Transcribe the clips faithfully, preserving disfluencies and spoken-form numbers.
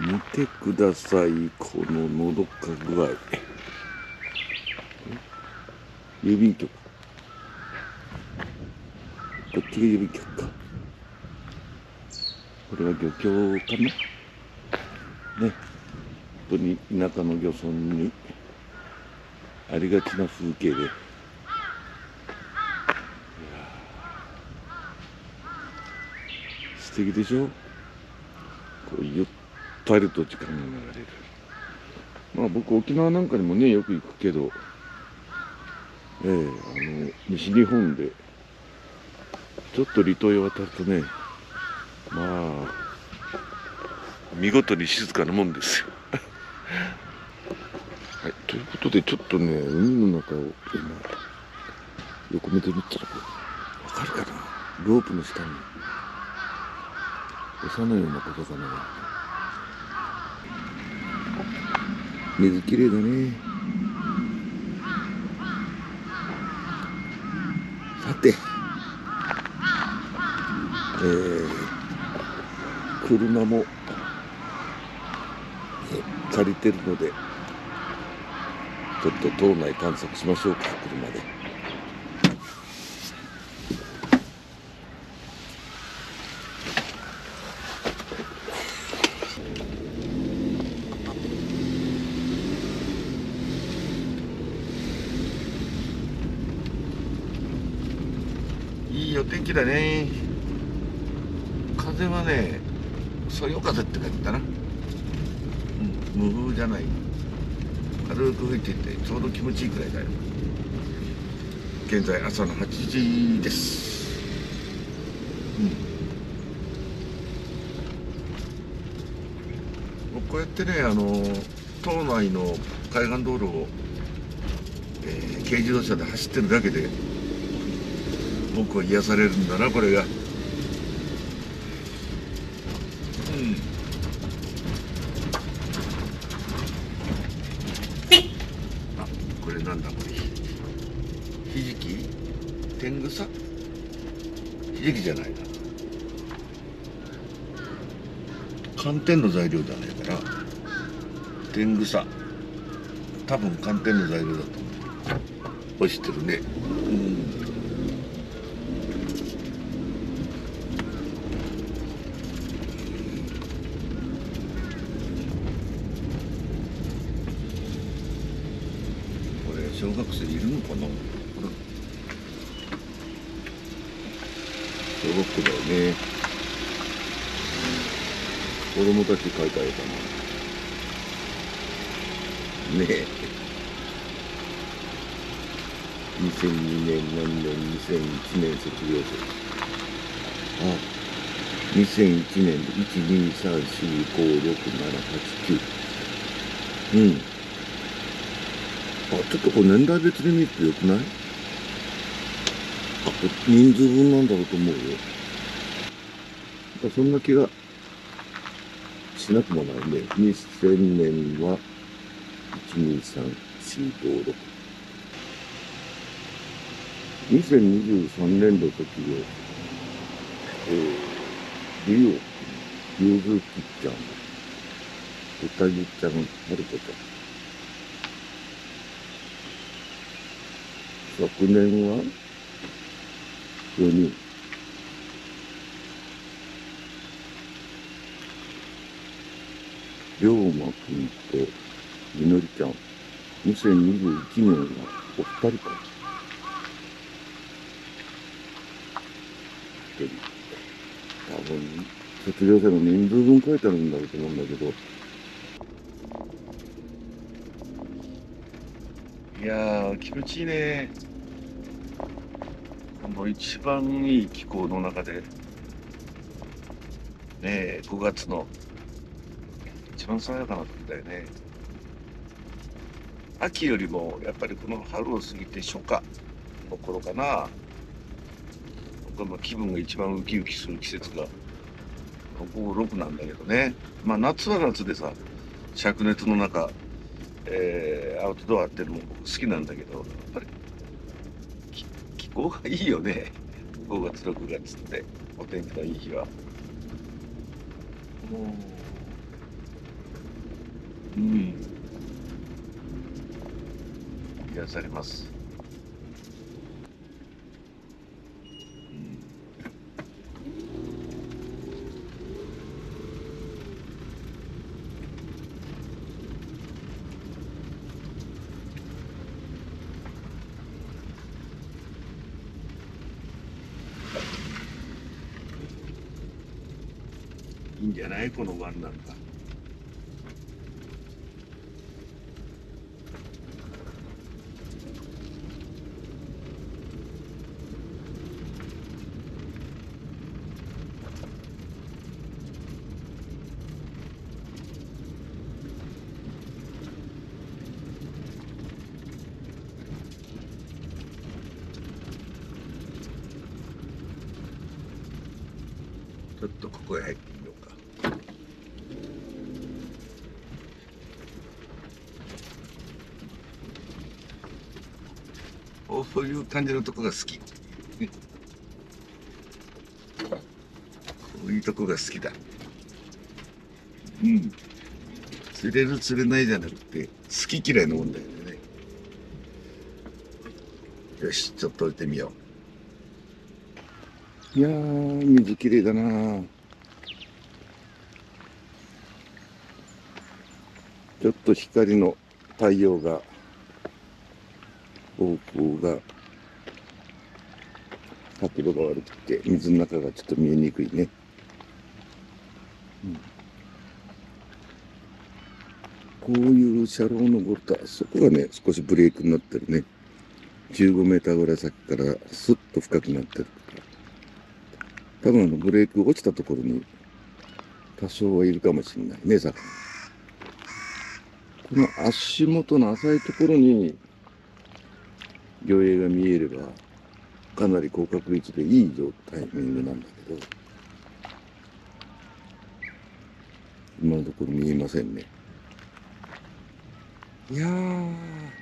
見てください、こののどか具合。郵便局。こっちが郵便局か。これは漁協かな。ね。本当に田舎の漁村にありがちな風景で。いや素敵でしょ。こうゆったりと時間が流れる。まあ僕沖縄なんかにもねよく行くけど、ええあの西日本でちょっと離島へ渡るとね、まあ見事に静かなもんですよ。はい、ということでちょっとね海の中を今横目で見たらわかるかな、ロープの下に餌のような小魚が。水きれいだね。さて、えー、車も借りてるのでちょっと島内探索しましょうか、車で。いいお天気だね。風はね、そよ風って感じだな。うん、無風じゃない。軽く吹いていてちょうど気持ちいいくらいだよ。現在朝のはちじです。うん、こうやってね、あの島内の海岸道路を、えー、軽自動車で走ってるだけで僕は癒されるんだな、これが。うん。あ、これなんだこれ。ひじき？天草？ひじきじゃないな。寒天の材料じゃないから天草。多分寒天の材料だと思う。落ちてるね。うん。小学生いるのかな。小学校だよね。子供たち書いてあるかな。ねえ。にせんにねん何年、にせんいちねん卒業生。あ、にせんいちねんでいち、に、さん、よん、ご、ろく、なな、はち、きゅう。うん。あ、ちょっとこう年代別に見るとよくない？あ、人数分なんだろうと思うよ。そんな気がしなくもないね。にせんねんはいち、に、さん、よん、ご、ろく。にせんにじゅうさんねんど卒業。えー、リオ、ゆずきちゃん、うたぎちゃん、はるこちゃん。昨年はよにん。龍馬くんとみのりちゃん。にせんにじゅういちねんはお二人か。一人。多分、卒業生の人数分書いてあるんだろうと思うんだけど。いやー、気持ちいいね。この一番いい気候の中で、ねえ、ごがつの一番爽やかな時だよね。秋よりもやっぱりこの春を過ぎて初夏の頃かな。僕の気分が一番ウキウキする季節がご、ろくなんだけどね。まあ夏は夏でさ、灼熱の中、えー、アウトドアっていうのも僕好きなんだけど、やっぱり気候がいいよね。ごがつ、ろくがつってお天気のいい日は。もうん。癒されます。うん。いいんじゃないこのワンなんか。ちょっとここへ入ってみようか。こういう感じのとこが好き。こういうとこが好きだ。うん。釣れる釣れないじゃなくて、好き嫌いの問題だよね。よし、ちょっと降りてみよう。いやー、水きれいだな。ちょっと光の太陽が、方向が、角度が悪くて、水の中がちょっと見えにくいね。うん、こういう車両を登ると、そこがね、少しブレーキになってるね。じゅうごメーターぐらい先からスッと深くなってる。多分あのブレーキ落ちたところに多少はいるかもしれないね、魚。この足元の浅いところに魚影が見えれば、かなり高確率でいい状タイミングなんだけど、今のところ見えませんね。いやー、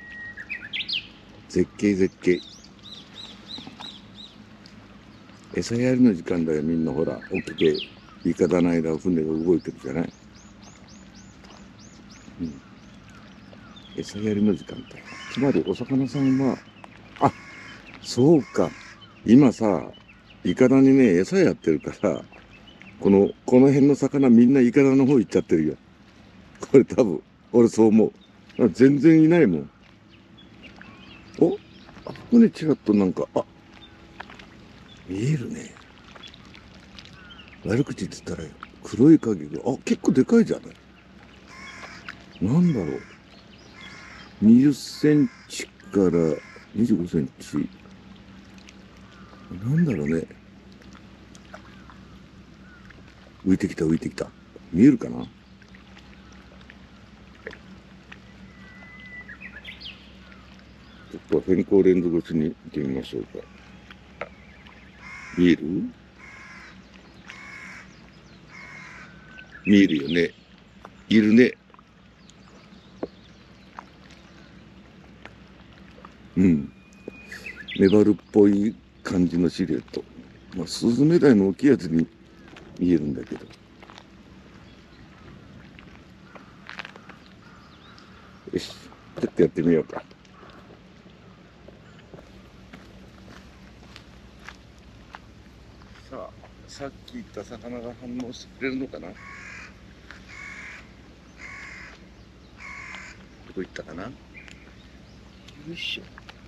絶景絶景。餌やりの時間だよ、みんなほら、起きて、いかだの間を船が動いてるじゃない。うん。餌やりの時間帯。つまりお魚さんは、あ、そうか。今さ、いかだにね、餌やってるから、この、この辺の魚みんなイカダの方行っちゃってるよ。これ多分、俺そう思う。全然いないもん。お、あそこにちらっとなんか、あ、見えるね。悪口って言ったら黒い影が、あ、結構でかいじゃない。なんだろう。にじゅっセンチからにじゅうごセンチ。なんだろうね。浮いてきた浮いてきた。見えるかな。ちょっと偏光レンズ越しに見てみましょうか。見える？見えるよね。いるね。うん。メバルっぽい感じのシルエット。まあ、スズメダイの大きいやつに見えるんだけど。よし。ちょっとやってみようか。さあ、さっき言った魚が反応してくれるのかな？どこ行ったかな？よいしょ。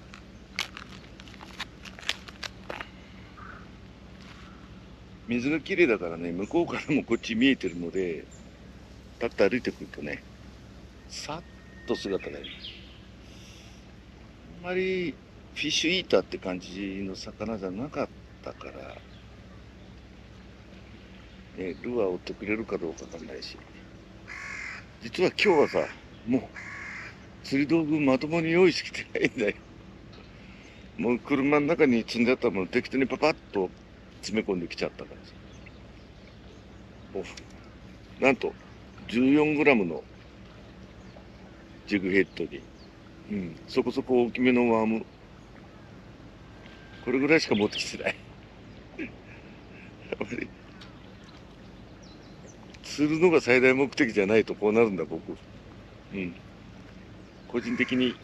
水がきれいだからね、向こうからもこっち見えてるので、立って歩いてくるとね、さっと姿がいる。あんまりフィッシュイーターって感じの魚じゃなかったから、ね、ルアーを追ってくれるかどうかわかんないし。実は今日はさ、もう釣り道具まともに用意してきてないんだよ。もう車の中に積んであったもの適当にパパッと詰め込んできちゃったからさ。もうなんとじゅうよんグラムのジグヘッドに、うん、そこそこ大きめのワーム、これぐらいしか持ってきてない。やっぱり釣るのが最大目的じゃないとこうなるんだ僕。 うん。個人的に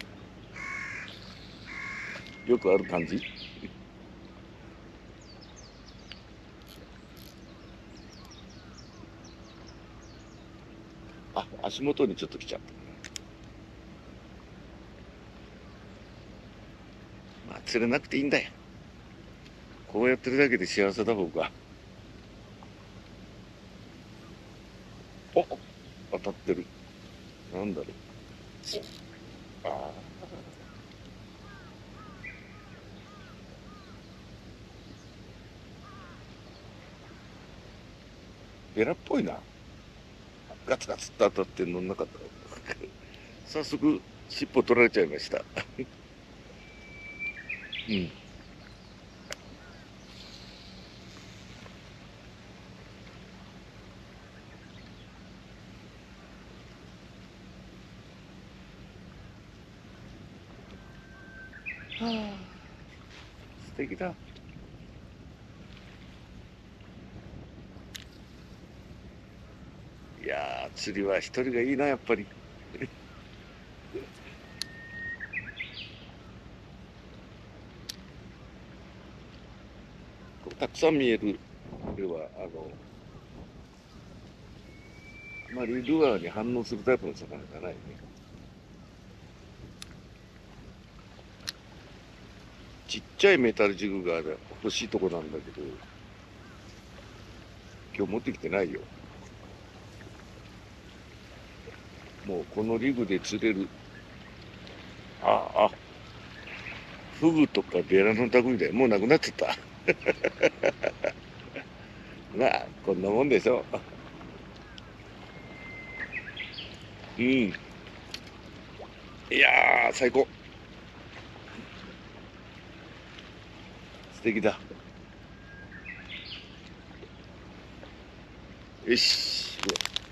よくある感じ。あ、足元にちょっと来ちゃった。まあ、釣れなくていいんだよ。こうやってるだけで幸せだ、僕は。お、当たってる。なんだろう。ああ、ベラっぽいな。ガツガツって当たって乗んなかった。早速、尻尾取られちゃいました。うん。はあ、素敵だ。いやー、釣りは一人がいいな、やっぱり。たくさん見える。これは、あの、あまりルアーに反応するタイプの魚じゃないね。ちっちゃいメタルジグが欲しいとこなんだけど、今日持ってきてないよ。もうこのリグで釣れる。ああ、フグとかベラの類でもうなくなっちゃった。まあ、こんなもんでしょう。うん。いやー、最高。素敵だ。よし。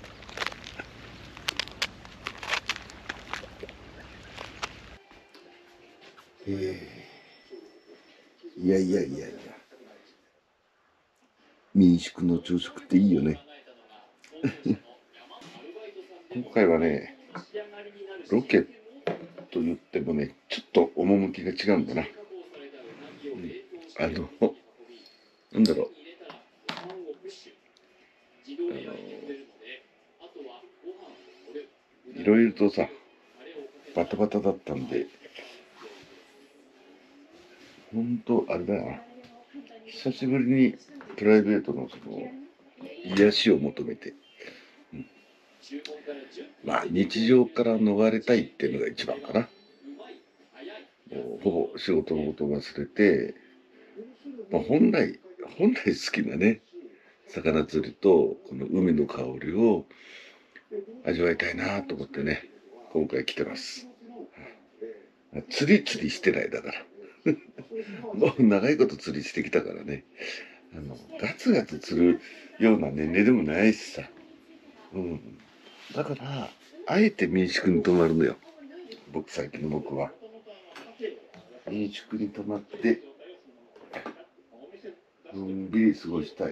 えー、いやいやいやいや。民宿の朝食っていいよね。今回はね、ロケと言ってもね、ちょっと趣が違うんだな。うん、あの、なんだろう。あの、いろいろとさ、バタバタだったんで、ほんとあれだよな。久しぶりにプライベートのその癒しを求めて、うん、まあ日常から逃れたいっていうのが一番かな。もうほぼ仕事のことを忘れて、まあ、本来本来好きなね魚釣りとこの海の香りを味わいたいなと思ってね今回来てます。釣り釣りしてないだからもう長いこと釣りしてきたからね、あのガツガツ釣るような年齢でもないしさ、うん、だからあえて民宿に泊まるのよ。僕最近の僕は民宿に泊まってのんびり過ごしたい。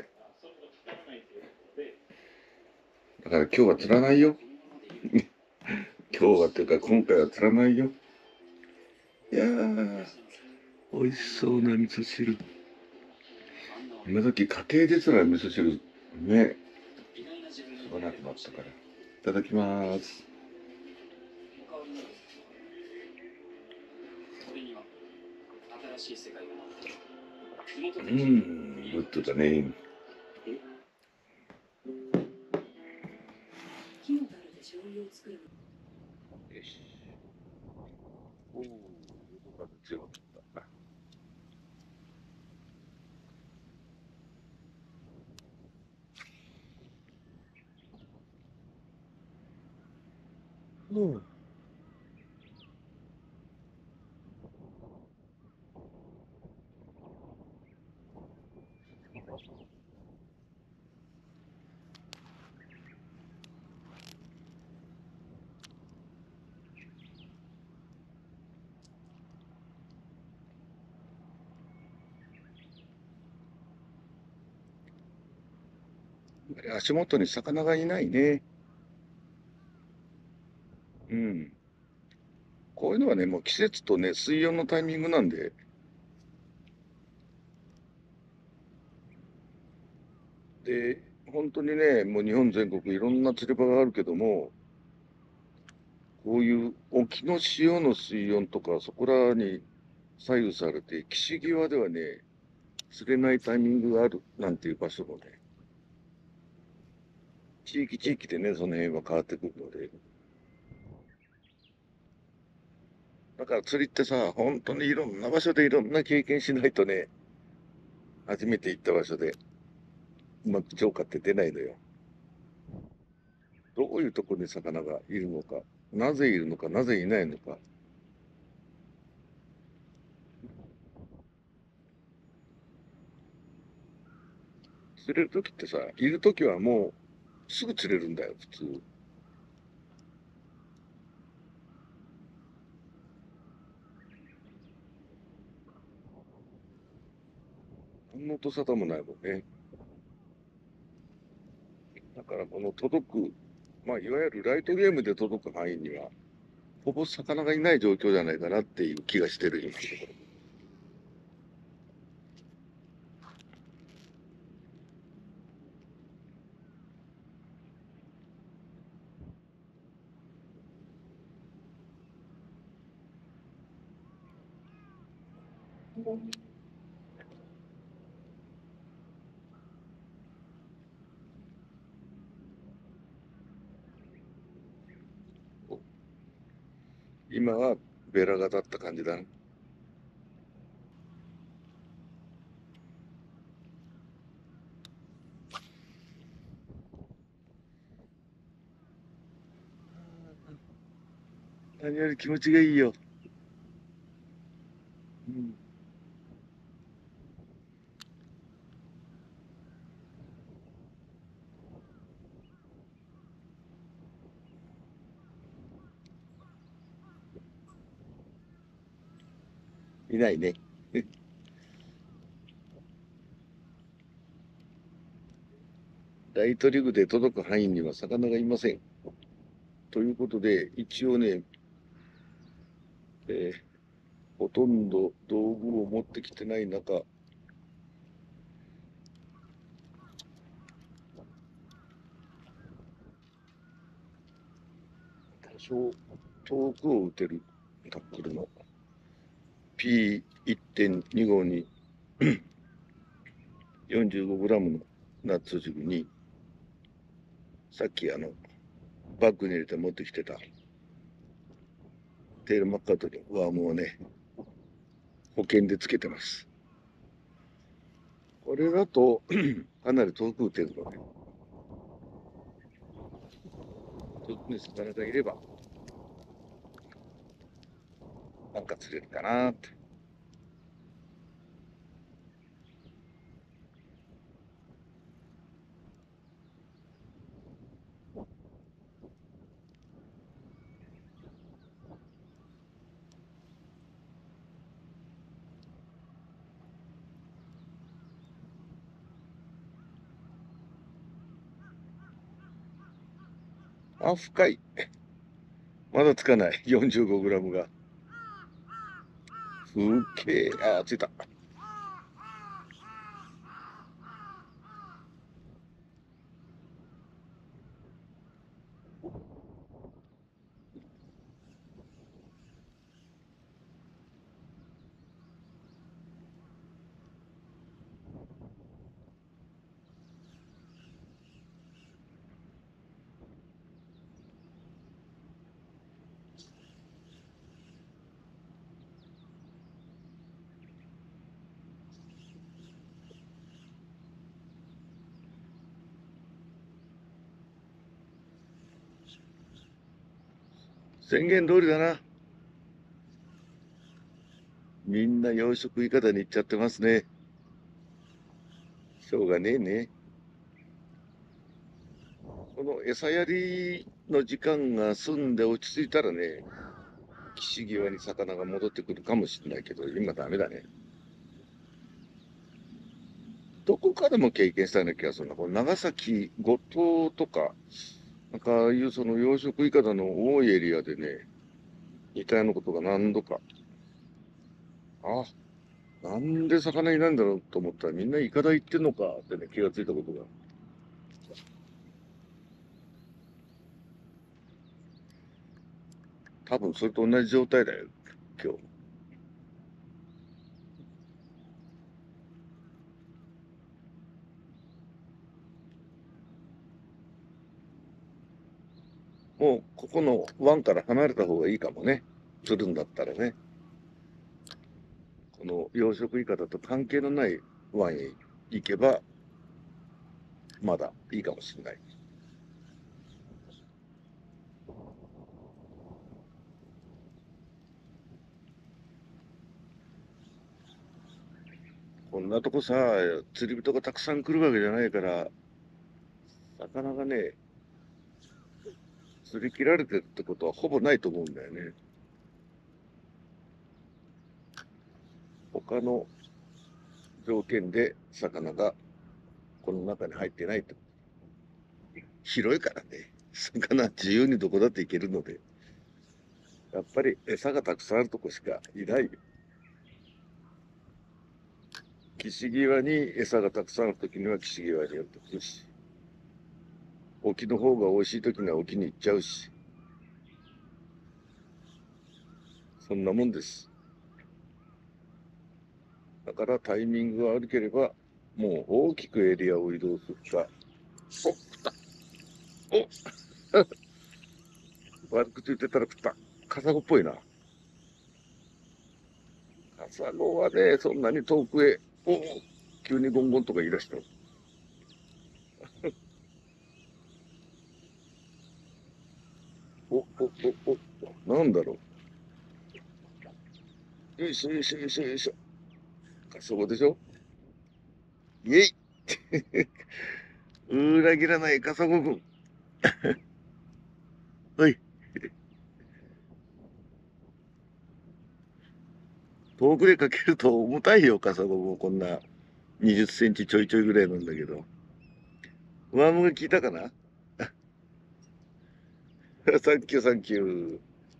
だから今日は釣らないよ。今日はっていうか今回は釣らないよ。いやー、美味しそうな味噌汁。今時家庭ですら味噌汁ね、吸わなくなったから。いただきます。うん、グッドだね。よし。おお、よかった、強かった。うん。足元に魚がいないね。 うん。こういうのはね、もう季節とね、水温のタイミングなんで、で、本当にね、もう日本全国いろんな釣り場があるけども、こういう沖の潮の水温とかそこらに左右されて、岸際ではね、釣れないタイミングがあるなんていう場所もね、地域地域でね、その辺は変わってくるので、だから釣りってさ、本当にいろんな場所でいろんな経験しないとね、初めて行った場所でうまく釣果って出ないのよ。どういうところに魚がいるのか、なぜいるのか、なぜいないのか。釣れるときってさ、いるときはもうすぐ釣れるんだよ、普通。何の音沙汰もないもんね。だからこの届く、まあいわゆるライトゲームで届く範囲には、ほぼ魚がいない状況じゃないかなっていう気がしてる、今のところ。今はベラが立った感じだね。何より気持ちがいいよ。うん、いないね。ライトリグで届く範囲には魚がいません。ということで、一応ね、えーほとんど道具を持ってきてない中、多少遠くを打てるタックルの ピーいってんに 号に よんじゅうごグラム のナッツジグに、さっきあの、バッグに入れて持ってきてたテールマッカートにワームをね、保険でつけてます。これだとかなり遠く打てるので、遠くに魚がいれば、なんか釣れるかなって。あ、深い。まだつかない。よんじゅうごグラム が。ふっけー。あ、ついた。宣言通りだな。みんな養殖いかだに行っちゃってますね。しょうがねえね。この餌やりの時間が済んで落ち着いたらね、岸際に魚が戻ってくるかもしれないけど、今ダメだね。どこかでも経験したような気がするな。この長崎、五島とか、 なんか、ああいうその養殖イカダの多いエリアでね、似たようなことが何度か、あ、なんで魚いないんだろうと思ったらみんなイカダ行ってんのかってね、気がついたことが。多分それと同じ状態だよ、今日。もう、ここの湾から離れた方がいいかもね。釣るんだったらね。この養殖イカだと関係のない湾へ行けば、まだいいかもしれない。こんなとこさ、釣り人がたくさん来るわけじゃないから、魚がね、釣り切られてるってことはほぼないと思うんだよね。他の条件で魚がこの中に入ってないと。広いからね、魚自由にどこだって行けるので、やっぱり餌がたくさんあるとこしかいないよ。岸際に餌がたくさんあるときには岸際に寄ってくるし、沖の方が美味しいときには沖に行っちゃうし、そんなもんです。だからタイミングが悪ければ、もう大きくエリアを移動するか。お、食った。お、悪口言ってたら食った。カサゴっぽいな。カサゴはね、そんなに遠くへ、お、急にゴンゴンとか言い出した。お、お、お、お、なんだろう。よいしょよいしょよいしょよいしょ。カサゴでしょ。イェイ。裏切らないカサゴくん。はい。遠くでかけると重たいよ、カサゴもこんなにじゅっセンチちょいちょいぐらいなんだけど。ワームが効いたかな。サンキューサンキュー。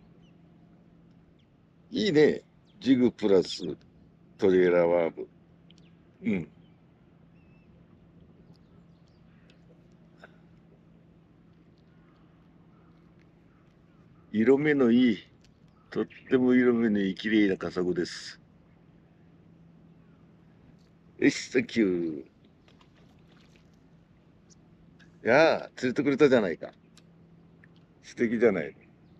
いいね。ジグプラストレーラーワーム。うん。色目のいい、とっても色目のいい綺麗なカサゴです。よし、サンキュー。いやあ、釣れてくれたじゃないか。素敵じゃない。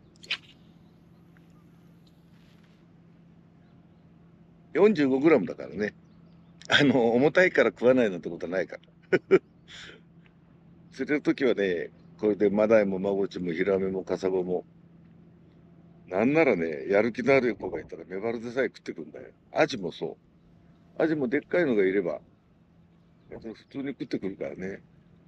よんじゅうごグラムだからね。あの、重たいから食わないなんてことはないから。釣れるときはね、これでマダイもマゴチもヒラメもカサゴも、なんならね、やる気のある子がいたらメバルでさえ食ってくんだよ。アジもそう。アジもでっかいのがいれば、普通に食ってくるからね。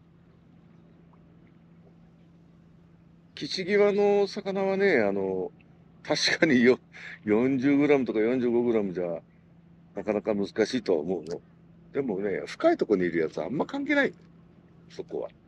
岸際の魚はね、あの、確かによよんじゅうグラムとかよんじゅうごグラムじゃ、なかなか難しいとは思うの。でもね、深いところにいるやつはあんま関係ない。そこは。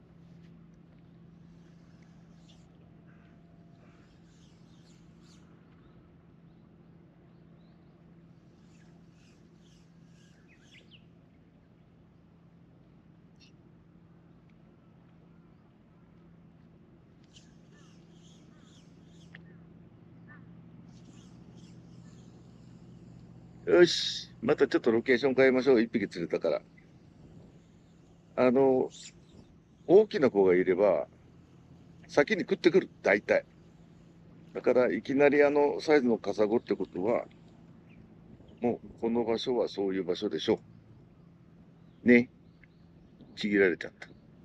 よし。またちょっとロケーション変えましょう。一匹釣れたから。あの、大きな子がいれば、先に食ってくる。大体。だから、いきなりあのサイズのカサゴってことは、もう、この場所はそういう場所でしょう。ね。ちぎられちゃった。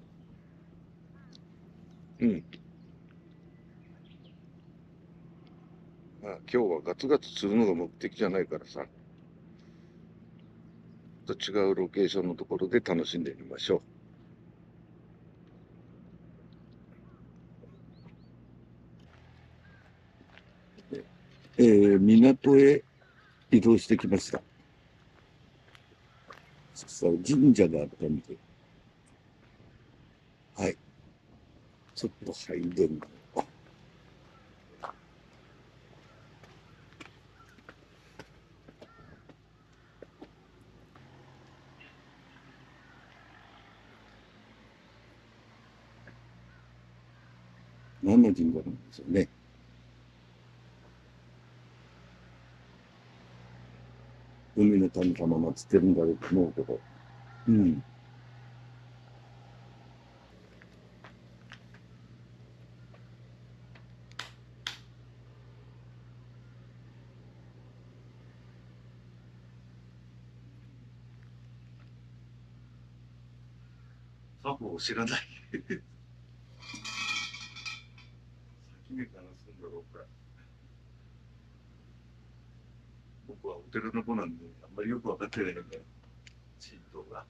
うん。まあ、今日はガツガツ釣るのが目的じゃないからさ、と違うロケーションのところで楽しんでみましょう。えー、港へ移動してきました。そしたら神社があったんで、はい。 ちょっと入れんの。何の神社なんでしょうね。海の神様祀ってるんだろうと思うけど。うん。作法を知らない。先に話すんだろうか。僕はお寺の子なんで、あんまりよく分かってないんだよ。神道が。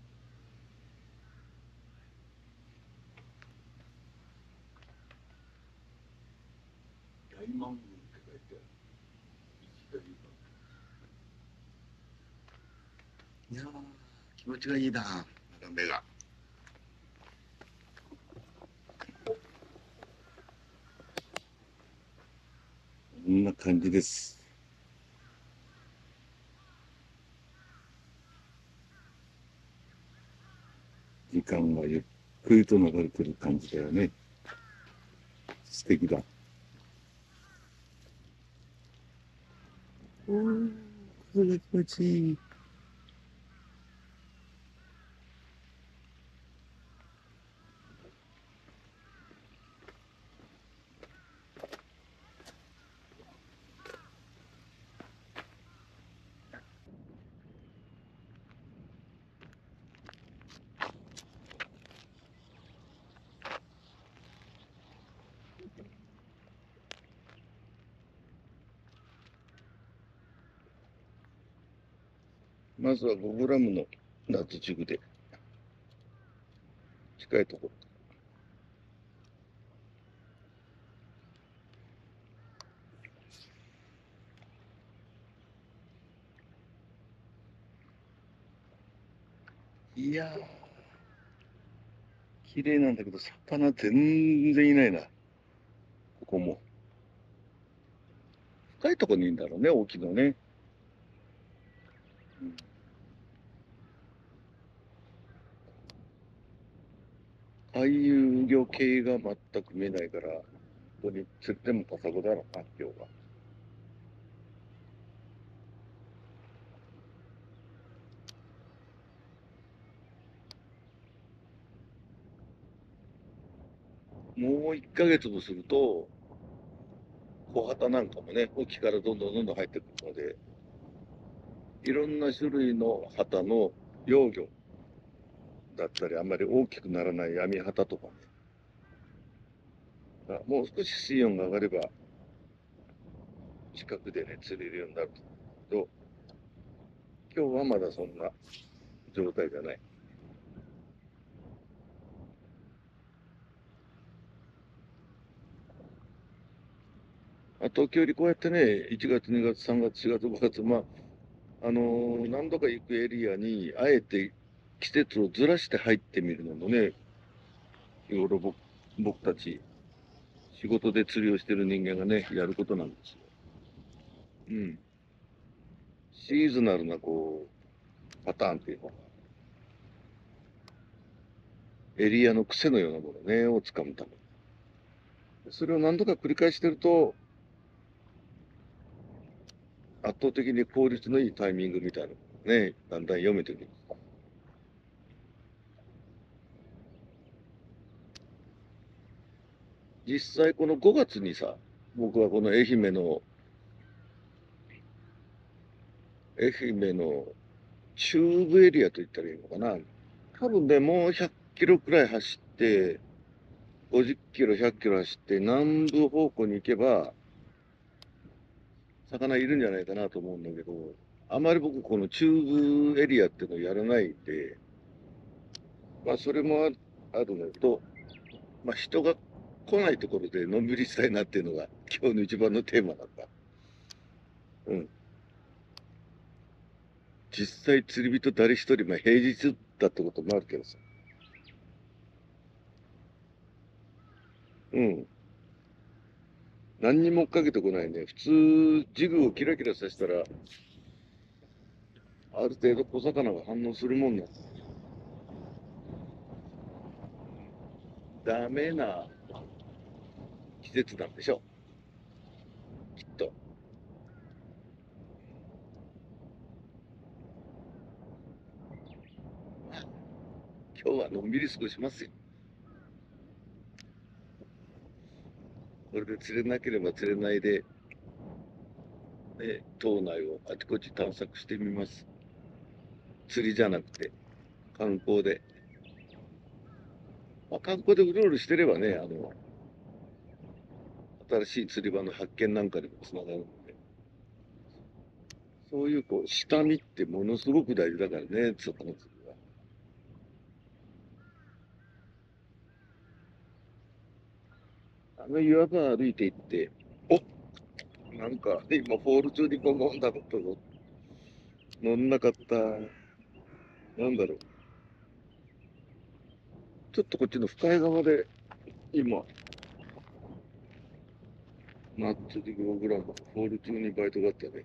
大満宮って書いてある。いやー、気持ちがいいな、眺めが。こんな感じです。時間がゆっくりと流れてる感じだよね。素敵だ。おー、風が気持ちいい。まずはごグラムの夏軸で近いところ。いやー、綺麗なんだけど、魚全然いないな。ここも。深いところにいるんだろうね、大きいのね。うん、回遊魚系が全く見えないから、ここに釣ってもパサゴだろうな、今日は。もういっかげつもすると、小旗なんかもね、沖からどんどんどんどん入ってくるので、いろんな種類の旗の幼魚だったり、あんまり大きくならない網旗とかね、もう少し水温が上がれば、近くでね、釣れるようになるけど、今日はまだそんな状態じゃない。あ、時折こうやってね、いちがつ、にがつ、さんがつ、しがつ、ごがつ、まあ、あのー何度か行くエリアに、あえて季節をずらして入ってみるのもね、日頃僕僕たち、仕事で釣りをしてる人間がね、やることなんですよ。うん。シーズナルな、こう、パターンっていうのが、エリアの癖のようなものね、をつかむために。それを何度か繰り返してると、圧倒的に効率のいいタイミングみたいなのがね、だんだん読めてくる。実際このごがつにさ、僕はこの愛媛の、愛媛の中部エリアと言ったらいいのかな。多分ね、もうひゃっキロくらい走って、ごじゅっキロ、ひゃっキロ走って、南部方向に行けば、魚いるんじゃないかなと思うんだけど、あまり僕この中部エリアっていうのをやらないんで、まあそれもあるのと、まあ人が来ないところでのんびりしたいなっていうのが今日の一番のテーマなんだ。うん。実際釣り人誰一人、まあ平日だってこともあるけどさ。 うん。何にも追っかけてこないね。普通、ジグをキラキラさせたら、ある程度小魚が反応するもんなんだ。ダメな季節なんでしょ、きっと。今日はのんびり過ごしますよ。これで釣れなければ釣れないで、ね、島内をあちこち探索してみます。釣りじゃなくて、観光で。まあ、観光でうろうろしてればね、あの、新しい釣り場の発見なんかにもつながるので、そういうこう、下見ってものすごく大事だからね、魚釣りは。あの岩場歩いていって、お、なんか、ね、今、フォール中にゴンゴンだったぞ。乗んなかった。なんだろう。ちょっとこっちの深い側で、今、ナッツリググラム、フォール中にバイトがあったね。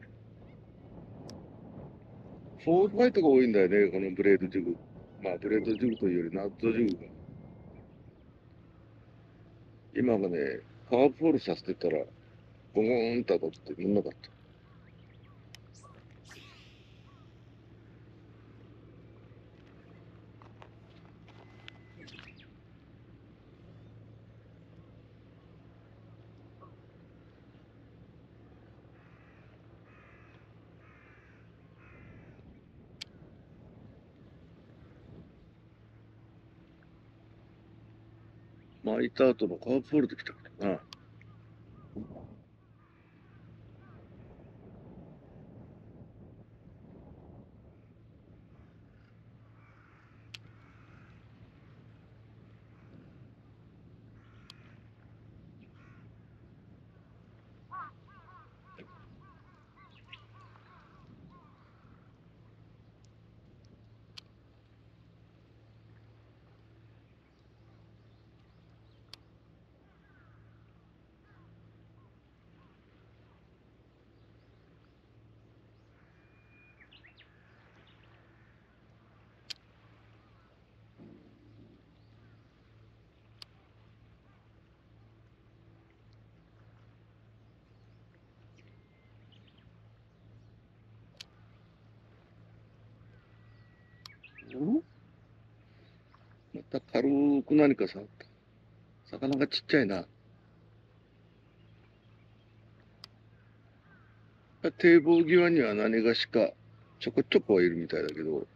フォールバイトが多いんだよね、このブレードジグ。まあ、ブレードジグというよりナッツジグが。今がね、カーブフォールさせてたら、ゴゴーンと当たって乗んなかった。巻いた後のカーブフォールで来たからな。んまた軽く何か触った。魚がちっちゃいな。堤防際には何がしかちょこちょこはいるみたいだけど、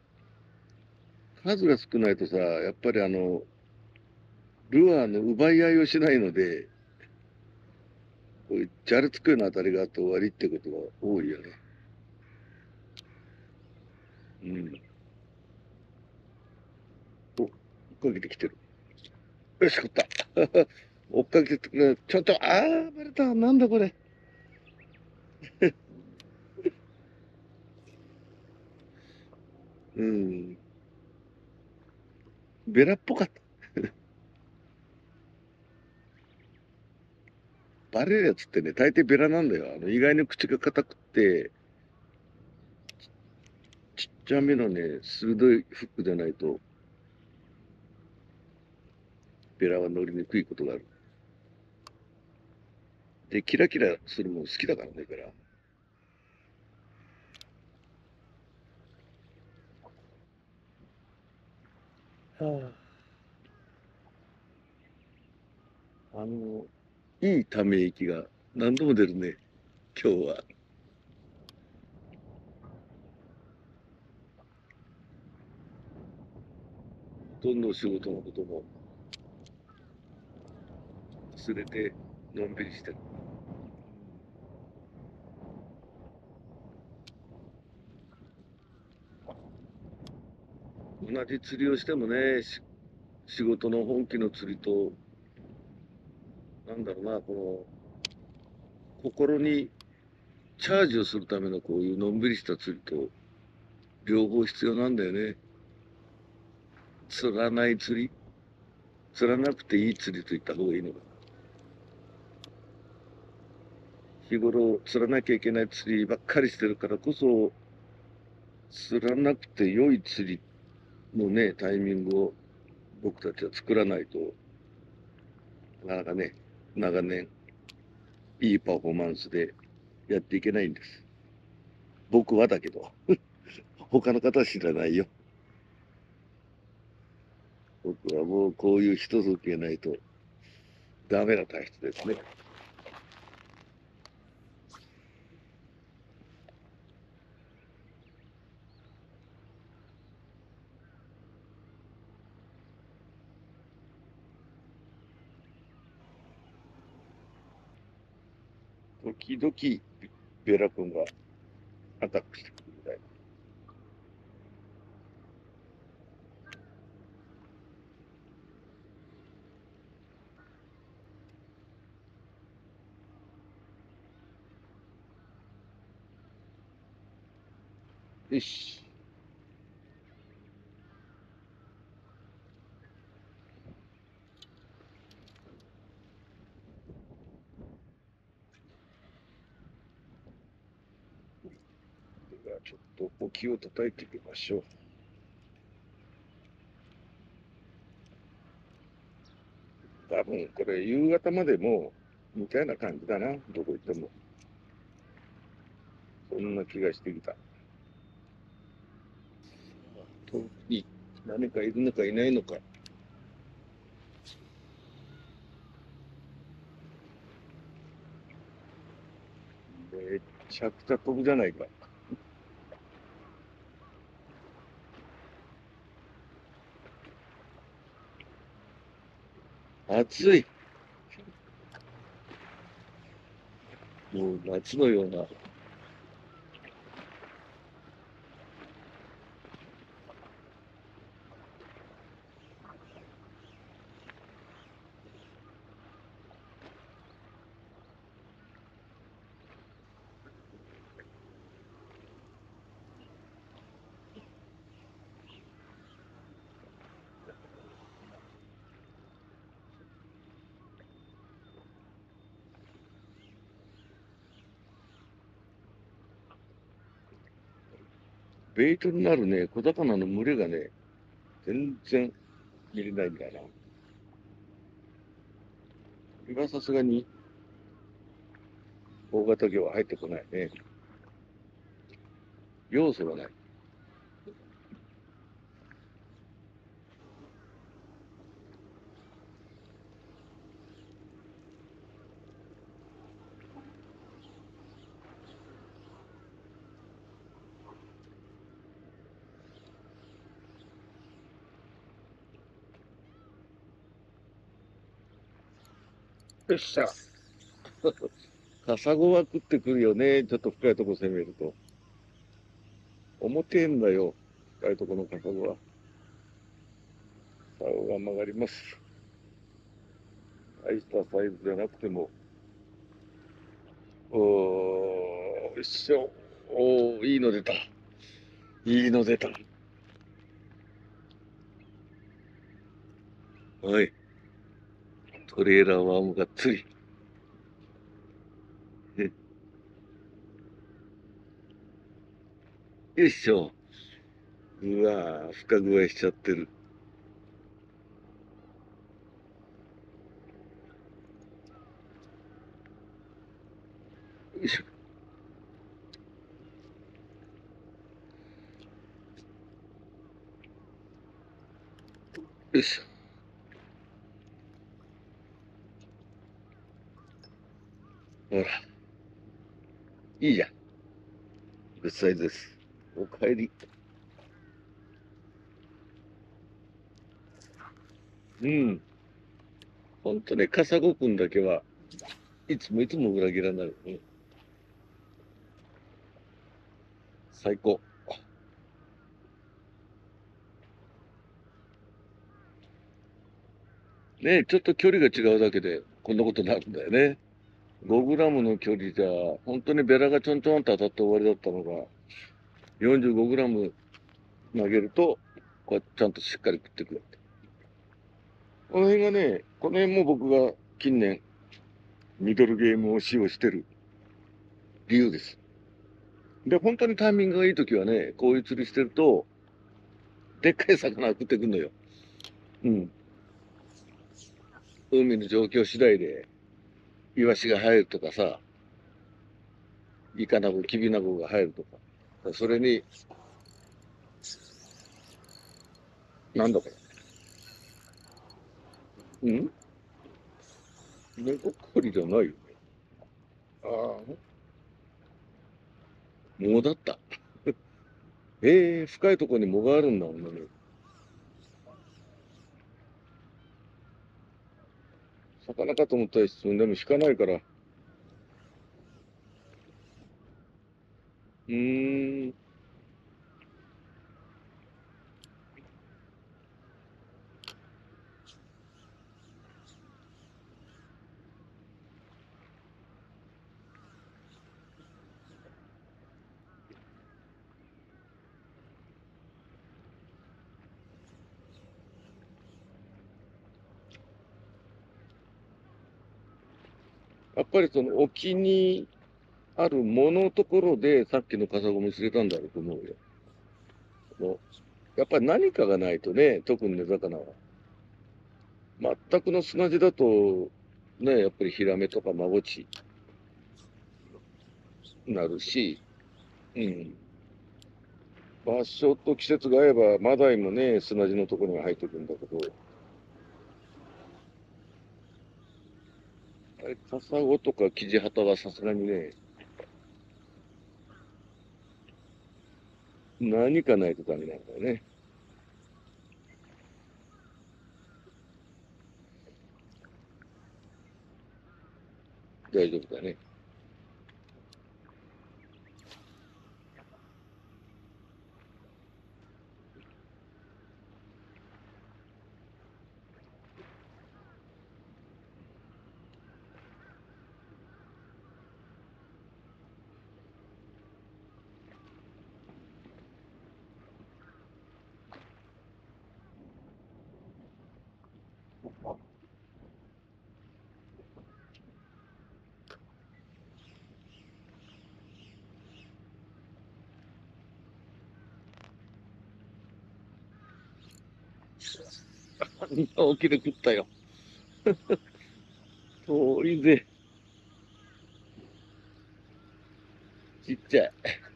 数が少ないとさ、やっぱりあの、ルアーの奪い合いをしないので、こういうじゃれつくような当たりがあって終わりってことが多いよね。うん。お、追っかけてきてる。よし、食った。追っかけて、ねちょっと、あー、バレた。なんだこれ。うん。ベラっぽかった。バレるやつってね、大抵ベラなんだよ。あの、意外に口が硬くて、ちっちゃめのね、鋭いフックでないと、ベラは乗りにくいことがある。で、キラキラするもの好きだからね、ベラ。はあ、あの、いいため息が何度も出るね、今日は。どんどん仕事のことも忘れて、のんびりしてる。同じ釣りをしてもね、し仕事の本気の釣りと、なんだろうな、この、心にチャージをするためのこういうのんびりした釣りと、両方必要なんだよね。釣らない釣り、釣らなくていい釣りと言った方がいいのかな。 日頃釣らなきゃいけない釣りばっかりしてるからこそ、釣らなくて良い釣りのね、タイミングを僕たちは作らないと、なかなかね、長年、いいパフォーマンスでやっていけないんです。僕はだけど、他の方は知らないよ。僕はもうこういう人付きがないとダメな体質ですね。時々、ベラ君がアタックしてくるみたいな。よし。ではちょっと沖を叩いてみましょう。多分これ夕方までもみたいな感じだな。どこ行っても。そんな気がしてきた。遠くに何かいるのかいないのか。めっちゃくちゃ飛ぶじゃないか。暑い。もう夏のような。ベイトになるね、小魚の群れがね、全然見れないんだよな。これはさすがに大型魚は入ってこないね。要素がない。よっしゃ。カサゴは食ってくるよね。ちょっと深いとこ攻めると。重てえんだよ。深いとこのカサゴは。竿が曲がります。大したサイズじゃなくても。おー、よいしょ。おー、いいの出た。いいの出た。はい。トレーラーワームがっつり。よいしょ。うわー、深具合しちゃってる。よいしょ。よいしょ。ほら、いいじゃん。グッサイズです。おかえり。うん。ほんとね、カサゴくんだけはいつもいつも裏切らない。うん、最高。ね、ちょっと距離が違うだけでこんなことになるんだよね。ごグラムの距離じゃ、本当にベラがちょんちょんと当たって終わりだったのが、よんじゅうごグラム投げると、こうちゃんとしっかり食ってくる。この辺がね、この辺も僕が近年、ミドルゲームを使用してる理由です。で、本当にタイミングがいいときはね、こういう釣りしてると、でっかい魚が食ってくんのよ。うん。海の状況次第で、イワシが入るとかさ、イカナゴ、キビナゴが入るとか。それに、なんだこれ。ん猫こりじゃないよね。ああ、藻だった。ええー、深いところに藻があるんだもんね。魚かと思ったら一瞬でも引かないから。うーん。やっぱりその沖にある藻のところでさっきのカサゴも釣れたんだろうと思うよ。もうやっぱり何かがないとね、特に根魚は。全くの砂地だと、ね、やっぱりヒラメとかマゴチになるし、うん。場所と季節が合えば、マダイもね、砂地のところに入ってくるんだけど、あれ、カサゴとかキジハタはさすがにね、何かないとダメなんだよね。大丈夫だね。みんな起きて食ったよ。遠いぜ。ちっちゃい。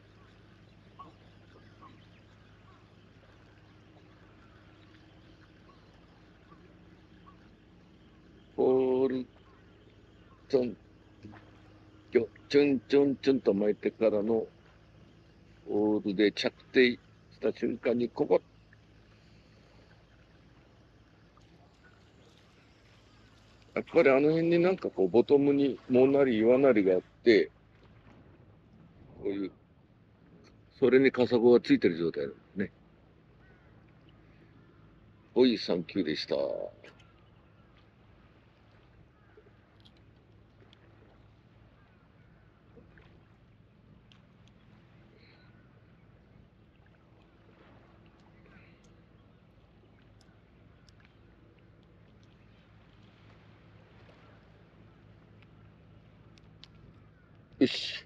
ポール、ちょん、ちょ、ちょんちょんちょんと巻いてからのオールで着底した瞬間にここ、やっぱりあの辺になんかこうボトムに藻なり岩なりがあって、こういう、それにカサゴがついてる状態なんですね。おい、サンキューでした。よし。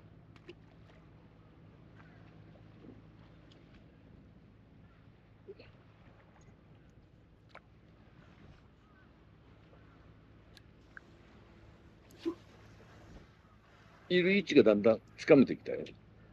いる位置がだんだんつかめてきたよ。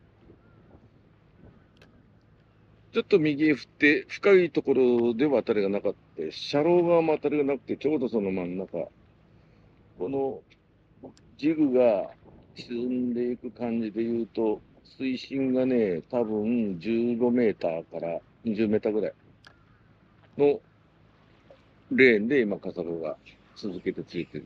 ちょっと右へ振って、深いところでは当たりがなかった。シャロー側も当たりがなくて、ちょうどその真ん中。このジグが沈んでいく感じで言うと、水深がね、多分じゅうごメーターからにじゅうメーターぐらいのレーンで今、カサゴが続けてついてる。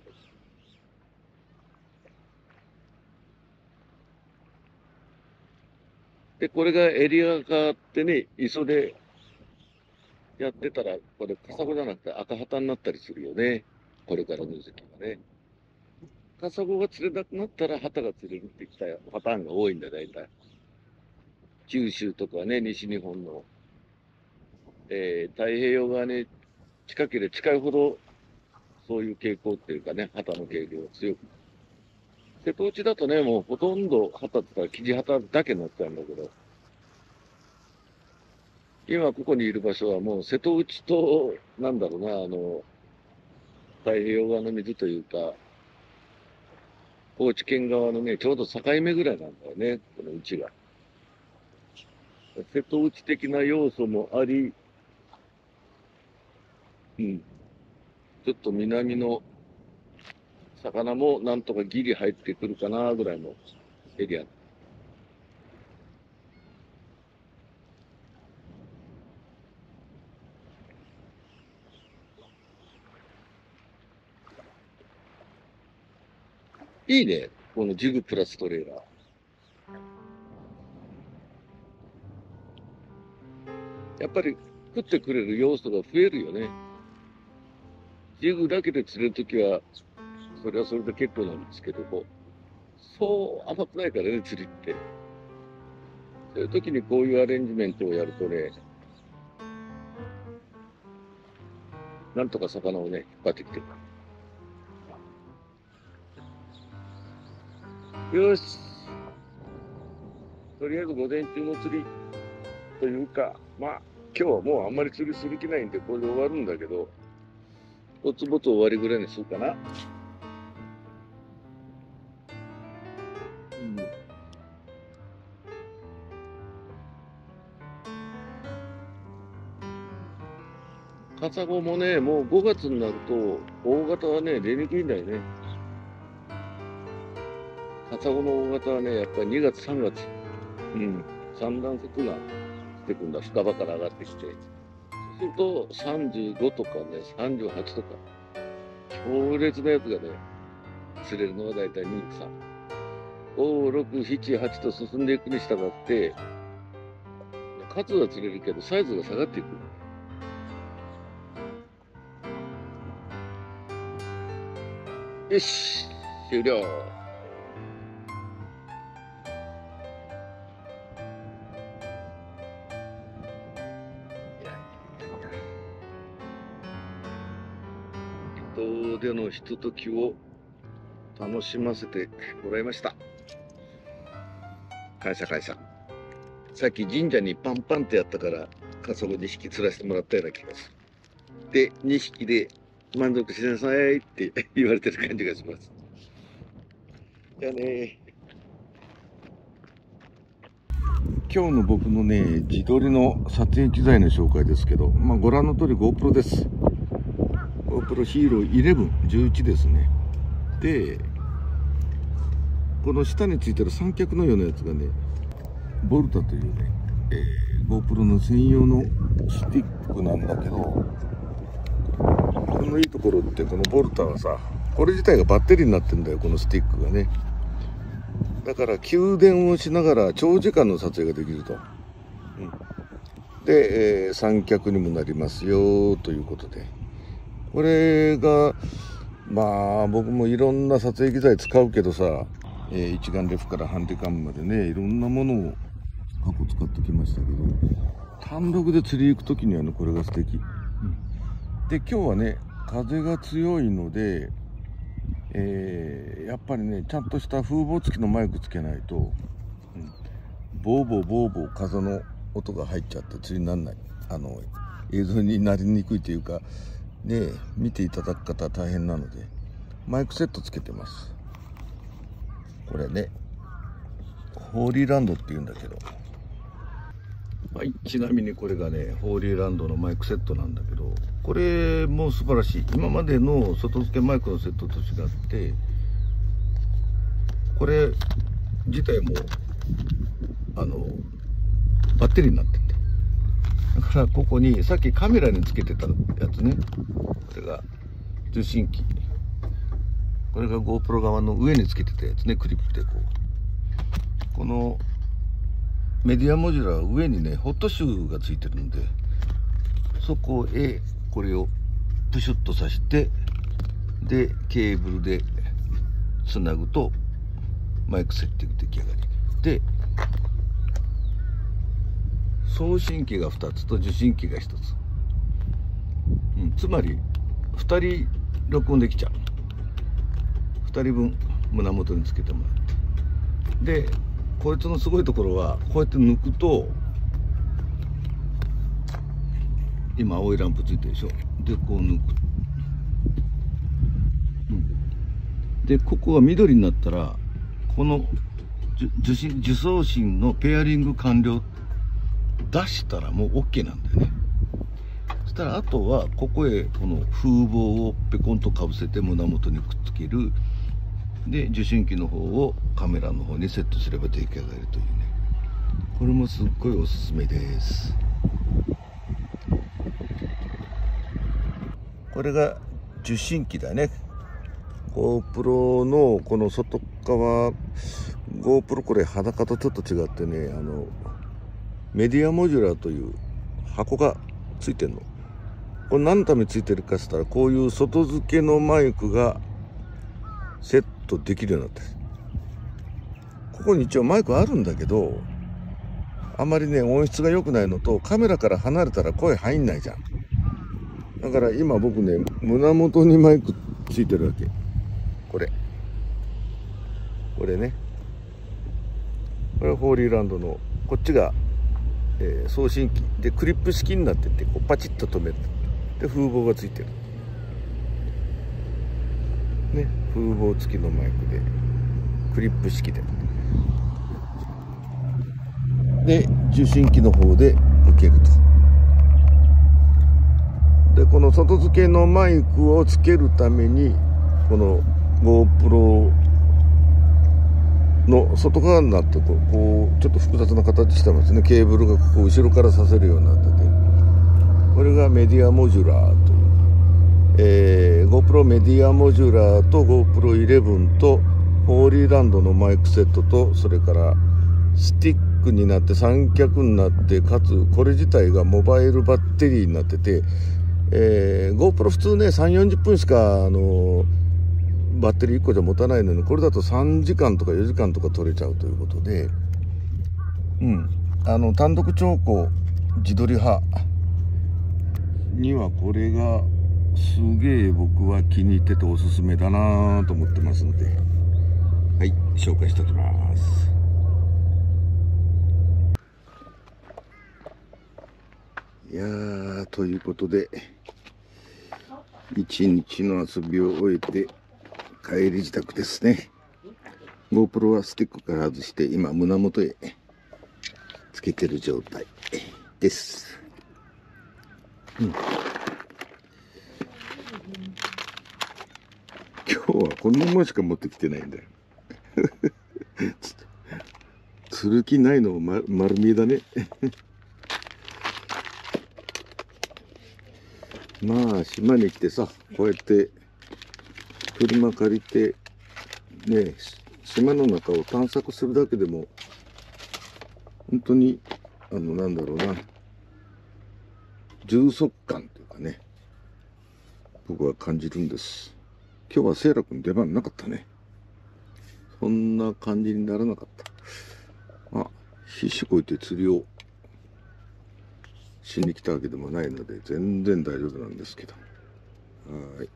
で、これがエリアが変わってね、磯でやってたら、これカサゴじゃなくて赤旗になったりするよね。これからの時期はね。カサゴが釣れなくなったら旗が釣れるってきたパターンが多いんだ、大体。九州とかね、西日本の、えー太平洋側に近ければ近いほど、そういう傾向っていうかね、旗の傾向が強く。 瀬戸内だとね、もうほとんど旗って言ったら生地旗だけになっちゃうんだけど、今ここにいる場所はもう瀬戸内と、なんだろうな、あの、太平洋側の水というか、高知県側のね、ちょうど境目ぐらいなんだよね、このうちが。瀬戸内的な要素もあり、うん、ちょっと南の魚もなんとかギリ入ってくるかなぐらいのエリア。いいね、このジグプラストレーラー。やっぱり食ってくれる要素が増えるよね。ジグだけで釣れるときは、それはそれで結構なんですけども、そう甘くないからね、釣りって。そういう時にこういうアレンジメントをやるとね、なんとか魚をね、引っ張ってきてる。よし。とりあえず午前中の釣りというか、まあ、今日はもうあんまり釣りする気ないんで、これで終わるんだけど、おつぼと終わりぐらいにするかな。うん。カサゴもね、もうごがつになると、大型はね、出にくいんだよね。カサゴの大型はね、やっぱりにがつ、さんがつ、うん、産卵節がしてくんだ、深場から上がってきて。そうすると、さんじゅうごとかね、さんじゅうはちとか、強烈なやつがね、釣れるのはだいたいに、さん、ご、ろく、なな、はちと進んでいくに従って、数は釣れるけど、サイズが下がっていく。よし、終了。離島でのひとときを楽しませてもらいました。感謝感謝。さっき神社にパンパンってやったから、カサゴにひき釣らせてもらったような気がする。で、にひきで満足しなさいって言われてる感じがします。じゃあね。今日の僕のね、自撮りの撮影機材の紹介ですけど、まあご覧の通り GoPro です。GoPro Hero じゅういち、じゅういちですね。で、この下についてる三脚のようなやつがね、ボルタというね、えー、GoPro の専用のスティックなんだけど、これのいいところってこのボルタはさ、これ自体がバッテリーになってんだよ、このスティックがね。だから給電をしながら長時間の撮影ができると。うん、で、えー、三脚にもなりますよということで、これがまあ僕もいろんな撮影機材使うけどさ、えー、一眼レフからハンディカムまでね、いろんなものを過去使ってきましたけど、単独で釣り行く時にはね、これが素敵。うん、で、今日はね、風が強いので、えー、やっぱりね、ちゃんとした風防付きのマイクつけないと、うん、ボーボーボーボー風の音が入っちゃって釣りにならない、あの映像になりにくいというかね、見ていただく方は大変なのでマイクセットつけてます。これね、ホーリーランドっていうんだけど、はい、ちなみにこれがね、ホーリーランドのマイクセットなんだけど、これも素晴らしい。今までの外付けマイクのセットと違って、これ自体もあのバッテリーになってんだ。だからここにさっきカメラにつけてたやつね、これが受信機、これが GoPro 側の上につけてたやつね、クリップでこう、このメディアモジュラー上にね、ホットシューがついてるんで、そこへこれをプシュッと刺して、でケーブルでつなぐとマイクセッティング出来上がりで、送信機がふたつと受信機がひとつ、うん、つまりふたり録音できちゃう。ふたりぶん胸元につけてもらって、でこいつのすごいところはこうやって抜くと、今青いランプついてるでしょ。でこう抜く、うん、でここが緑になったら、この受信受送信のペアリング完了出したらもう OK なんだよね。そしたらあとはここへこの風防をペコンとかぶせて胸元にくっつける。で受信機の方をカメラの方にセットすれば出来上がるというね。これもすっごいおすすめです。これが受信機だね。 GoPro のこの外側、 GoPro これ裸とちょっと違ってね、あのメディアモジュラーという箱がついてるの。これ何のためについてるかっつったら、こういう外付けのマイクがセットできるようになってる。ここに一応マイクあるんだけど、あまりね音質が良くないのと、カメラから離れたら声入んないじゃん。だから今僕ね、胸元にマイクついてるわけ。これこれね、これはホーリーランドの、こっちが、えー、送信機でクリップ式になってて、こうパチッと止めて、で風防がついてるね。風防付きのマイクでクリップ式で、で受信機の方で受けると。でこの外付けのマイクをつけるために、この GoPro の外側になってこう、こうちょっと複雑な形してますね。ケーブルがここ後ろからさせるようになってて、これがメディアモジュラーという、えー、GoPro メディアモジュラーと GoPro イレブンとホーリーランドのマイクセットと、それからスティックになって三脚になって、かつこれ自体がモバイルバッテリーになってて、えー、GoPro 普通ねさんじゅうよんじゅっぷんしかあのバッテリーいっこじゃ持たないのに、これだとさんじかんとかよじかんとか取れちゃうということで、うん、あの単独調光自撮り派にはこれがすげえ僕は気に入ってておすすめだなと思ってますので、はい、紹介しておきます。いやー、ということで一日の遊びを終えて帰り自宅ですね。 GoPro はスティックから外して今胸元へつけてる状態です、うん、今日はこんなもんしか持ってきてないんだよ釣る気ないのも、ま、丸見えだねまあ島に来てさ、こうやって車借りてね、島の中を探索するだけでも本当にあのなんだろうな、充足感というかね、僕は感じるんです。今日はセイラ君出番なかったね。そんな感じにならなかった。あ、必死こいて釣りをしに来たわけでもないので全然大丈夫なんですけど、はい、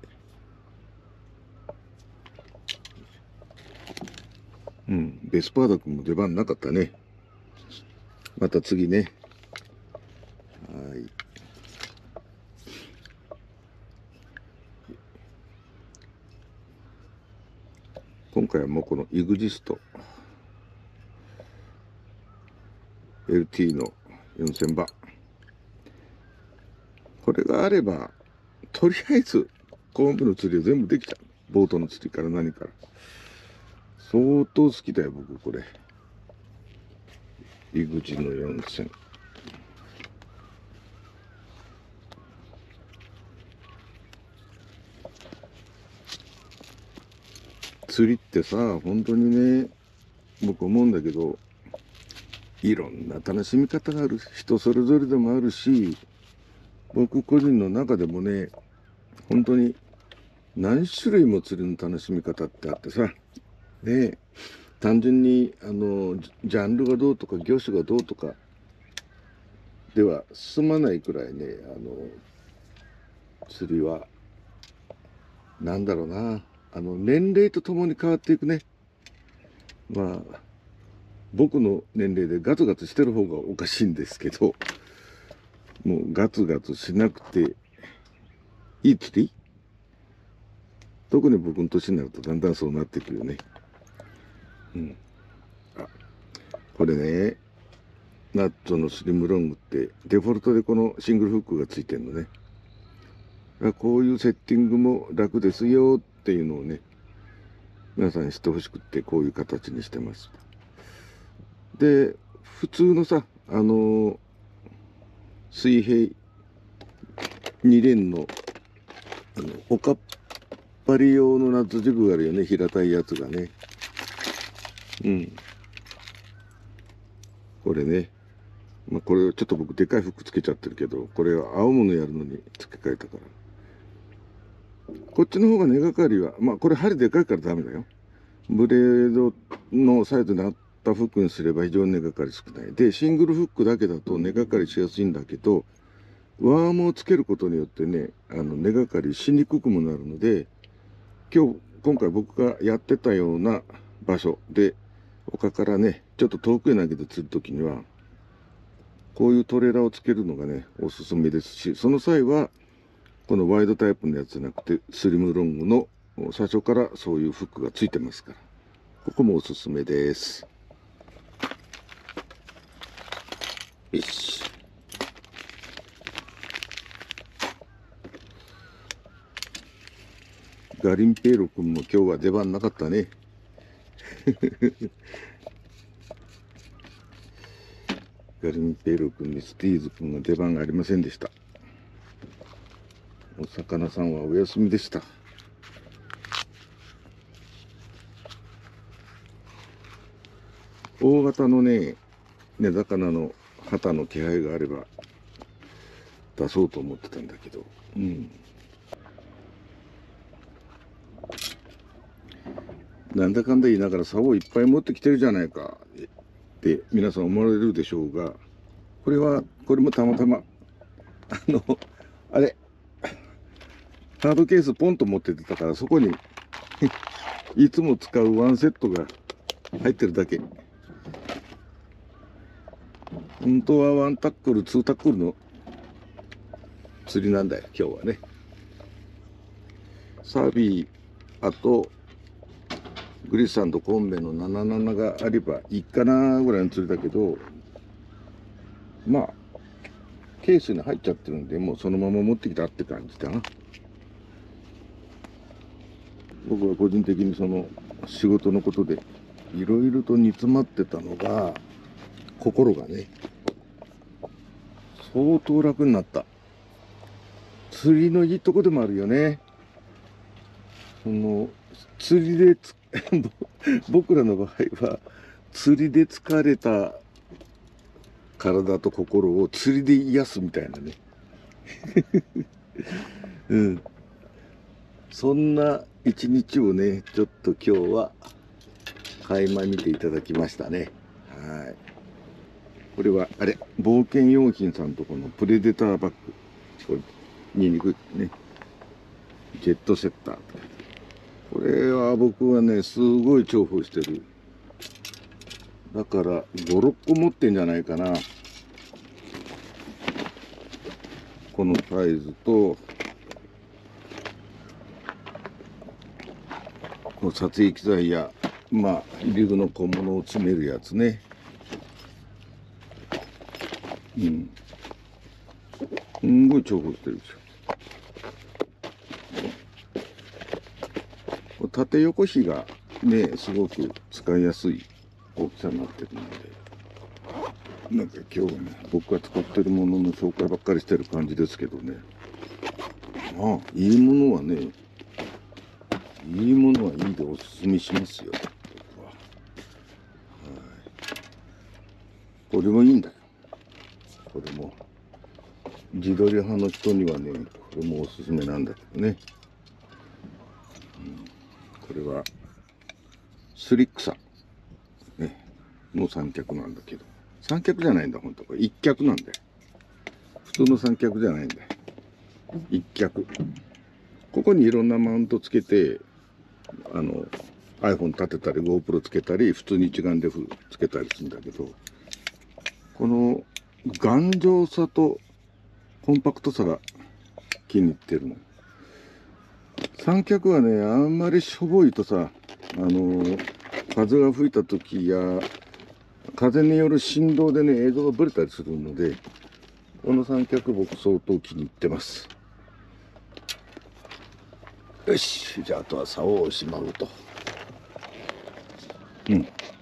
うん、ベスパーダ君も出番なかったね。また次ね。はい、今回はもうこのイグジスト エルティー のよんせんば、これがあればとりあえず昆布の釣りは全部できちゃう。ボートの釣りから何から相当好きだよ僕これ。イグジのよんせん、釣りってさ本当にね、僕思うんだけど、いろんな楽しみ方がある。人それぞれでもあるし、僕個人の中でもね、本当に何種類も釣りの楽しみ方ってあってさ、で単純にあのジャンルがどうとか魚種がどうとかでは進まないくらいね、あの釣りはなんだろうな、 あの年齢とともに変わっていくね。まあ僕の年齢でガツガツしてる方がおかしいんですけど、もうガツガツしなくていいっつっていい？特に僕の年になるとだんだんそうなってくるよね。うん。あ、これね、ナッツのスリムロングってデフォルトでこのシングルフックがついてるのね。こういうセッティングも楽ですよっていうのをね、皆さんに知ってほしくってこういう形にしてます。で、普通のさ、あの水平に連のあのおかっぱり用のナッツ軸があるよね、平たいやつがね。うん。これね。まあ、これちょっと僕でかいフックつけちゃってるけど、これは青物やるのに付け替えたから。こっちの方が根がかりは、まあこれ針でかいからダメだよ。ブレードのサイズに合ったフックにすれば非常に根がかり少ない。で、シングルフックだけだと根がかりしやすいんだけど、ワームをつけることによってね、あの根がかりしにくくもなるので、今日、今回僕がやってたような場所で、丘からね、ちょっと遠くへ投げて釣るときには、こういうトレーラーをつけるのがね、おすすめですし、その際は、このワイドタイプのやつじゃなくて、スリムロングの最初からそういうフックがついてますから、ここもおすすめです。よし。ガリンペーロ君も今日は出番なかったね。ガリンペーロ君にスティーズ君の出番がありませんでした。お魚さんはお休みでした。大型のね、根魚の旗の気配があれば出そうと思ってたんだけど、うん。なんだかんだ言いながら竿をいっぱい持ってきてるじゃないかって皆さん思われるでしょうが、これは、これもたまたま、あの、あれ、ハードケースポンと持ってってたから、そこにいつも使うワンセットが入ってるだけ。本当はワンタックル、ツータックルの釣りなんだよ、今日はね。サービー、あと、グリスさんとコンベのななじゅうなながあればいいかなぐらいの釣りだけど、まあ、ケースに入っちゃってるんで、もうそのまま持ってきたって感じだな。僕は個人的にその仕事のことでいろいろと煮詰まってたのが、心がね、相当楽になった。釣りのいいとこでもあるよね。その釣りでつ僕らの場合は釣りで疲れた体と心を釣りで癒すみたいなねうんそんな一日をねちょっと今日は垣間見ていただきましたね。はい、これはあれ冒険用品さんとこのプレデターバッグ、これににくねジェットセッターとか、これは僕はねすごい重宝してる。だからごろっこ持ってんじゃないかな。このサイズとこの撮影機材やまあリグの小物を詰めるやつね。うんすんごい重宝してるでしょ。縦横比がねすごく使いやすい大きさになってるので、なんか今日はね僕が使ってるものの紹介ばっかりしてる感じですけどね、まあいいものはねいいものはいいでおすすめしますよ、僕は。はい、これもいいんだよ。これも自撮り派の人にはねこれもおすすめなんだけどね、うん、これはスリックさん、ね、の三脚なんだけど、三脚じゃないんだ本当これ一脚なんだよ。普通の三脚じゃないんだよ、一脚。ここにいろんなマウントつけてあの iPhone 立てたり GoPro つけたり普通に一眼レフつけたりするんだけど、この頑丈さとコンパクトさが気に入ってるの。三脚はね、あんまりしょぼいとさ、あの風が吹いた時や風による振動でね、映像がブレたりするので、この三脚僕相当気に入ってます。よし、じゃああとは竿をしまうと。うん。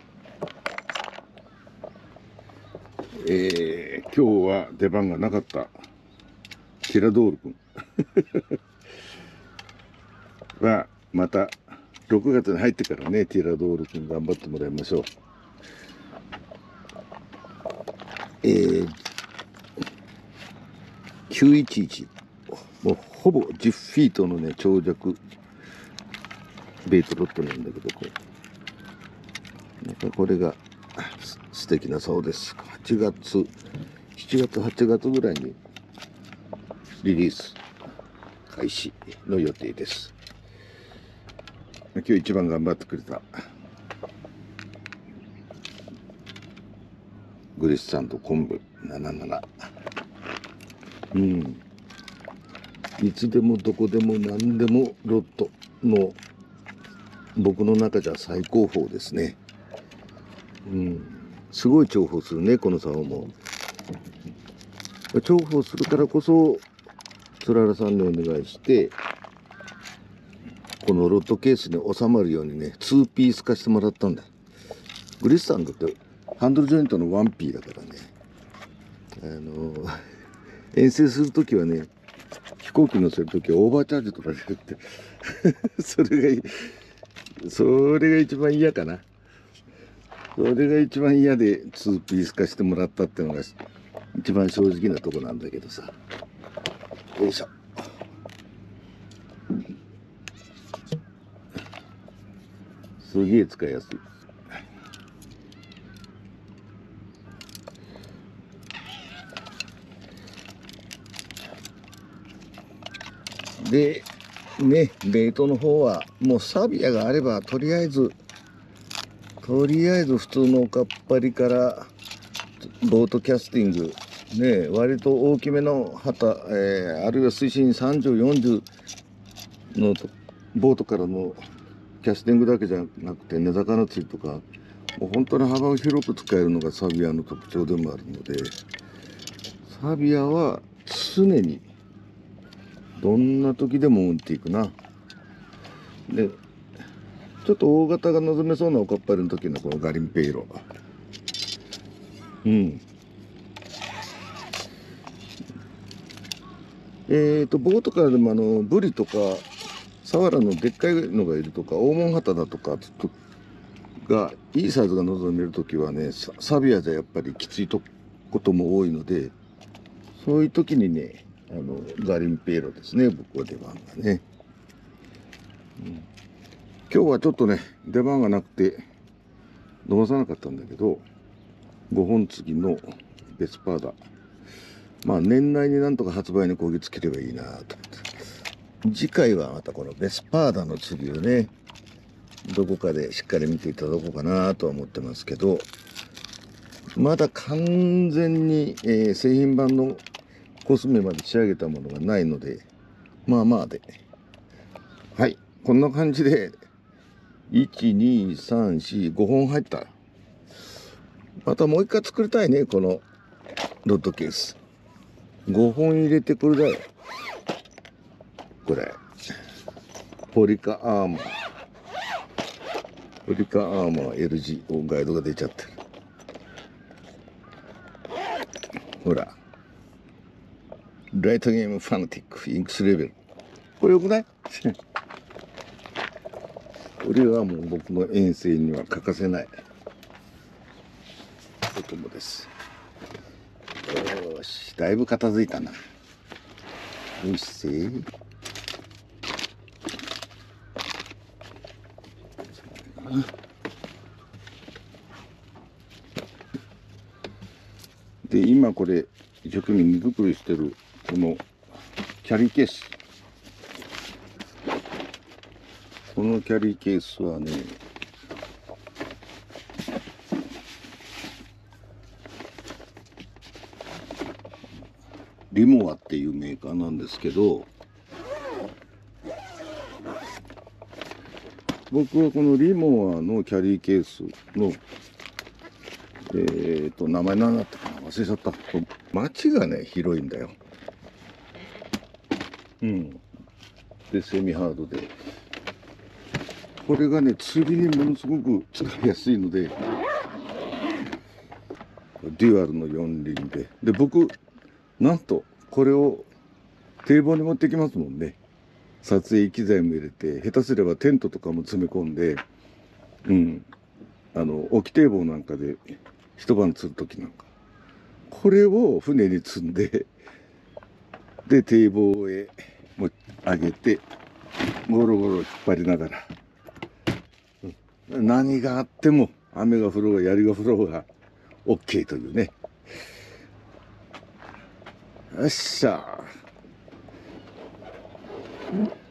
えー、今日は出番がなかったティラドール君はまたろくがつに入ってからね、ティラドール君頑張ってもらいましょう。えー、きゅういちいち、もうほぼじゅっフィートのね長尺ベイトロッドなんだけど、こうなんかこれがす素敵な竿です。はちがつしちがつはちがつぐらいにリリース開始の予定です。今日一番頑張ってくれたグリスサンド昆布ななじゅうなな、うん、いつでもどこでも何でもロッドの僕の中じゃ最高峰ですね。うん、すごい重宝するね、この竿も。重宝するからこそつららさんにお願いして、このロッドケースに収まるようにねツーピース化してもらったんだ。グリスサンドってハンドルジョイントの ワンピー だからね、あの遠征する時はね、飛行機乗せる時はオーバーチャージ取られるってそれがそれが一番嫌かな。それが一番嫌でツーピース化してもらったっていうのが一番正直なとこなんだけどさ。よいしょ。すげえ使いやすい。でね、ベイトの方はもうサビアがあればとりあえずとりあえず普通のおかっぱりからボートキャスティングね、割と大きめの旗、えー、あるいは水深さんじゅう、よんじゅうのボートからのキャスティングだけじゃなくて根魚釣りとか、もう本当に幅を広く使えるのがサビアの特徴でもあるので、サビアは常にどんな時でも運っていくな。でちょっと大型が望めそうなおかっぱりの時のこのガリンペイロ、うん、えーとボートからでもあのブリとかサワラのでっかいのがいるとか大門旗だとかがいいサイズが望める時はね、サビアじゃやっぱりきついとことも多いので、そういう時にね、あのガリンペイロですね、僕は出番がね、うん、今日はちょっとね出番がなくて伸ばさなかったんだけど、ごほん継ぎのベスパーダ、まあ年内になんとか発売にこぎつければいいなと思って、次回はまたこのベスパーダの次をねどこかでしっかり見ていただこうかなとは思ってますけど、まだ完全に、えー、製品版のコスメまで仕上げたものがないので、まあまあで、はい、こんな感じでいちにさんしごほん入った。またもう一回作りたいね、このロッドケースごほん入れてこれだよ。これポリカアーマーポリカアーマー エルジー ガイドが出ちゃってる。ほら、ライトゲームファナティックインクスレベル、これよくないこれはもう僕の遠征には欠かせないお供です。よし、だいぶ片付いたな。よしせーで、今これ一生懸命荷造りしてるこのキャリーケース、 このキャリーケースはね、リモアっていうメーカーなんですけど、僕はこのリモアのキャリーケースのえーと名前何だったかな、忘れちゃった。街がね広いんだよ。うんでセミハードで、これがね釣りにものすごく使いやすいので、デュアルのよん輪で、で僕なんとこれを堤防に持ってきますもんね。撮影機材も入れて、下手すればテントとかも詰め込んで、うんあの沖堤防なんかで一晩釣る時なんか、これを船に積んで、で堤防へも上げてゴロゴロ引っ張りながら、うん、何があっても雨が降ろうが槍が降ろうが OK というね。よっしゃ。